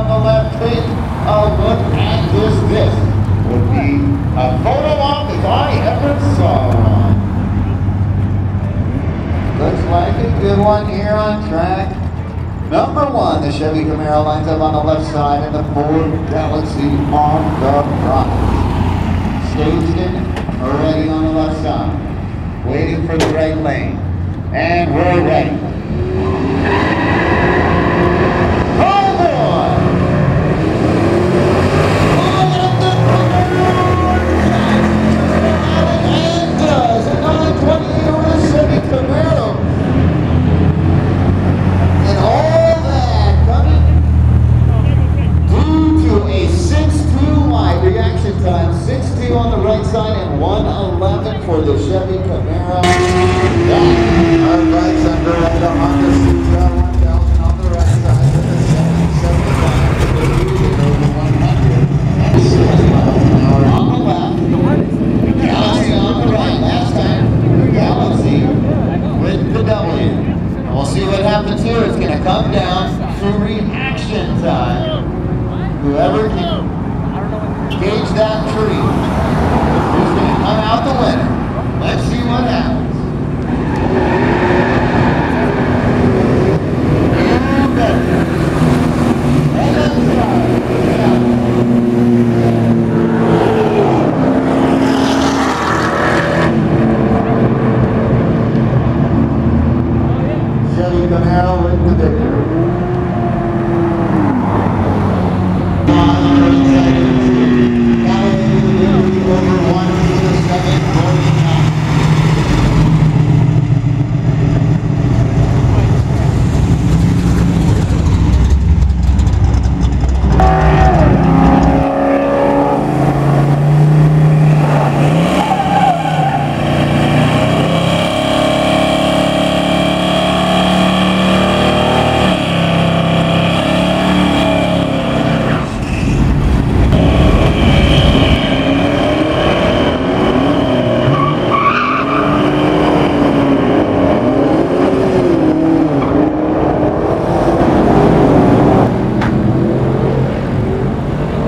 the left, take a look at this would be a photo op if I ever saw one. Looks like a good one here on track number 1. The Chevy Camaro lines up on the left side and the Ford Galaxie on the front. Staged in, already on the left side. Waiting for the right lane. And we're ready. On the right side and 111 for the Chevy Camaro. Our bikes under the Honda Supra 1000 on the right side with the 775 for the Fusion over 100 and 60 miles an hour on the left. Galaxie on the right. Last time, Galaxie with the W. And we'll see what happens here. It's going to come down to reaction time. Whoever can gauge that tree who's going to come out the winner. Let's see what happens. And